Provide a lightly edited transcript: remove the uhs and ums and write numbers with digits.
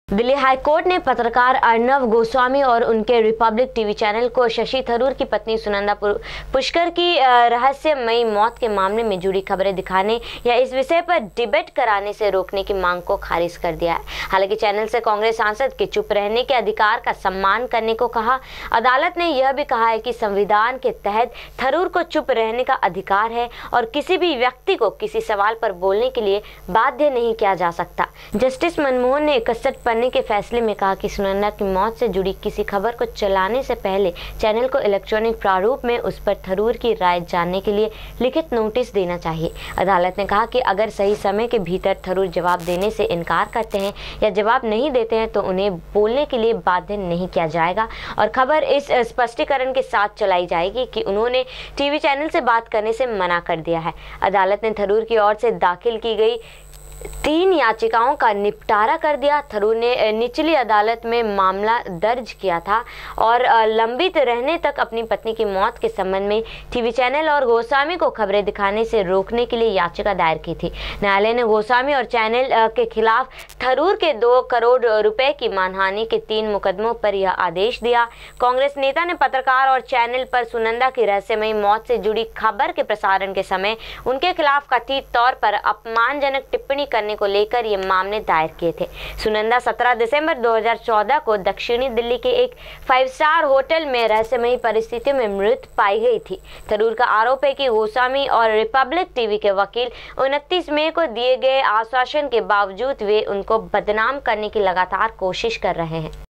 Delhi high court ने पत्रकार अर्नब गोस्वामी और उनके रिपब्लिक टीवी चैनल को शशि थरूर की पत्नी सुनंदा पुष्कर की रहस्यमयी मौत के मामले में जुड़ी खबरें दिखाने या इस विषय पर डिबेट कराने से रोकने की मांग को खारिज कर दिया है। हालांकि चैनल से कांग्रेस सांसद के चुप रहने के अधिकार का सम्मान करने को कहा। अदालत ने यह भी कहा है कि संविधान के तहत थरूर को चुप रहने का अधिकार है और किसी भी व्यक्ति को किसी सवाल पर बोलने के लिए बाध्य नहीं किया जा सकता। जस्टिस मनमोहन ने 61 के फैसले में कहा कि सुनंदा की मौत से जुड़ी किसी खबर को चलाने से पहले चैनल को इलेक्ट्रॉनिक प्रारूप में उस पर थरूर की राय जानने के लिए लिखित नोटिस देना चाहिए। अदालत ने कहा कि अगर सही समय के भीतर थरूर जवाब देने से इनकार करते हैं या जवाब नहीं देते हैं तो उन्हें बोलने के लिए बाध्य नहीं किया जाएगा और खबर इस स्पष्टीकरण के साथ चलाई जाएगी कि उन्होंने टीवी चैनल से बात करने से मना कर दिया है। अदालत ने थरूर की ओर से दाखिल की गई 3 याचिकाओं का निपटारा कर दिया। थरूर ने निचली अदालत में मामला दर्ज किया था और लंबित रहने तक अपनी पत्नी की मौत के संबंध में टीवी चैनल और गोस्वामी को खबरें दिखाने से रोकने के लिए याचिका दायर की थी। न्यायालय ने गोस्वामी और चैनल के खिलाफ थरूर के 2 करोड़ रुपए की मानहानि के 3 मुकदमों पर यह आदेश दिया। कांग्रेस नेता ने पत्रकार और चैनल पर सुनंदा की रहस्यमयी मौत से जुड़ी खबर के प्रसारण के समय उनके खिलाफ कथित तौर पर अपमानजनक टिप्पणी करने को लेकर ये मामले दायर किए थे। सुनंदा 17 दिसंबर 2014 को दक्षिणी दिल्ली के एक 5 स्टार होटल में रहस्यमयी परिस्थितियों में मृत पाई गई थी। थरूर का आरोप है कि गोस्वामी और रिपब्लिक टीवी के वकील 29 मई को दिए गए आश्वासन के बावजूद वे उनको बदनाम करने की लगातार कोशिश कर रहे हैं।